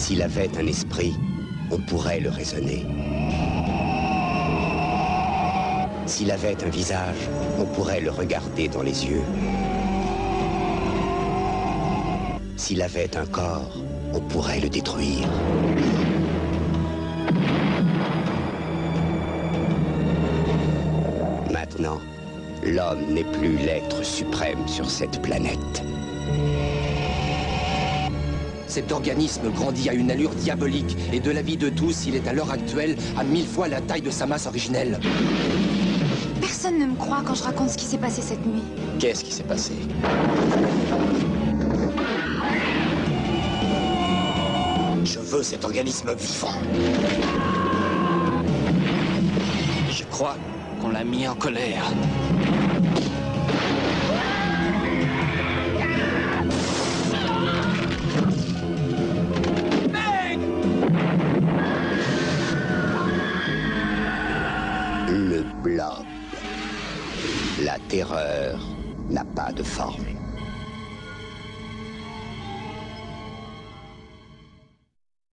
S'il avait un esprit, on pourrait le raisonner. S'il avait un visage, on pourrait le regarder dans les yeux. S'il avait un corps, on pourrait le détruire. Maintenant, l'homme n'est plus l'être suprême sur cette planète. Cet organisme grandit à une allure diabolique et de l'avis de tous, il est à l'heure actuelle à 1000 fois la taille de sa masse originelle. Personne ne me croit quand je raconte ce qui s'est passé cette nuit. Qu'est-ce qui s'est passé? Je veux cet organisme vivant. Je crois qu'on l'a mis en colère. Le blob. La terreur n'a pas de forme.